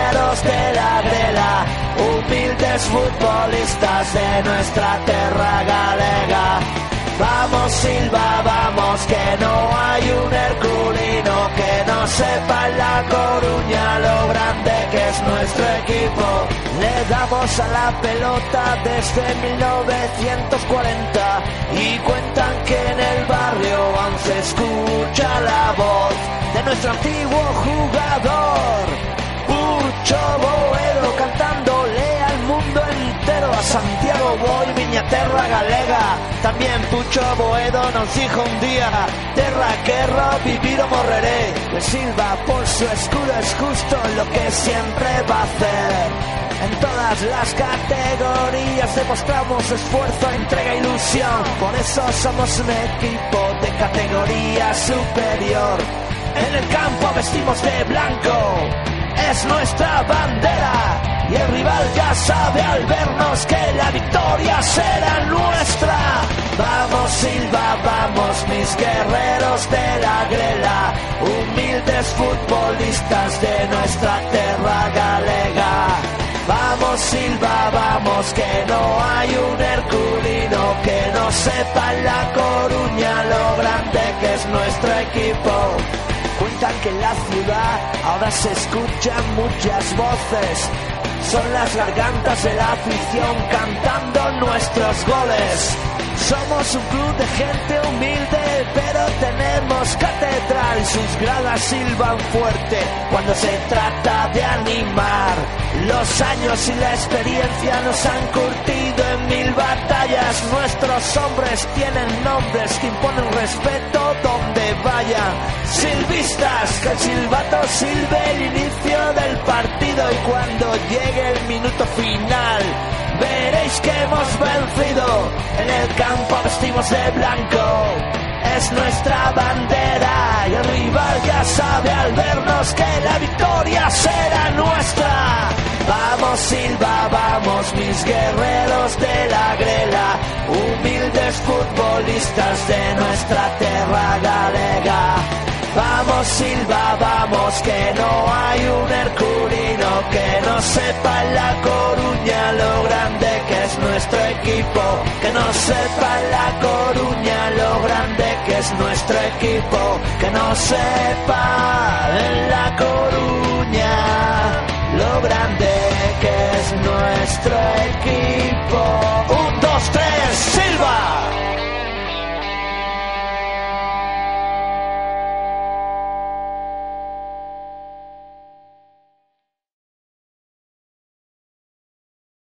guerreros de la grela, humildes futbolistas de nuestra terra galega. Vamos Silva, vamos, que no hay un herculino que no sepa en La Coruña lo grande que es nuestro equipo. Le damos a la pelota desde 1940 y cuentan que en el barrio aún se escucha la voz de nuestro antiguo jugador, Pucho Boedo, cantándole al mundo entero, a Santiago voy, miña terra galega. También Pucho Boedo nos dijo un día: terra querro, vivir o morreré. Le Silva por su escudo es justo lo que siempre va a hacer. En todas las categorías demostramos esfuerzo, entrega e ilusión. Por eso somos un equipo de categoría superior. En el campo vestimos de blanco, es nuestra bandera. Y el rival ya sabe al vernos que la victoria será nuestra. Vamos Silva, vamos mis guerreros de la grela, humildes futbolistas de nuestra terra galega. Vamos Silva, vamos, que no hay un herculino que no sepa en La Coruña lo grande que es nuestro equipo. Cuentan que en la ciudad ahora se escuchan muchas voces, son las gargantas de la afición cantando nuestros goles. Somos un club de gente humilde, pero tenemos catedral. Sus gradas silban fuerte cuando se trata de animar. Los años y la experiencia nos han curtido en 1000 batallas. Nuestros hombres tienen nombres que imponen respeto donde vayan. Silvistas, que el silbato silbe el inicio del partido, y cuando llegue el minuto final veréis que hemos vencido. En el campo vestimos de blanco, es nuestra bandera, y el rival ya sabe al vernos que la victoria será nuestra. Vamos Silva, vamos mis guerreros de la grela, humildes futbolistas de nuestra terra galega. Vamos Silva, vamos, que no hay un herculino que no sepa en La Coruña lo grande que es nuestro equipo. Que no sepa en La Coruña lo grande que es nuestro equipo. Que no sepa en La Coruña lo grande que es nuestro equipo. 1, 2, 3, Silva.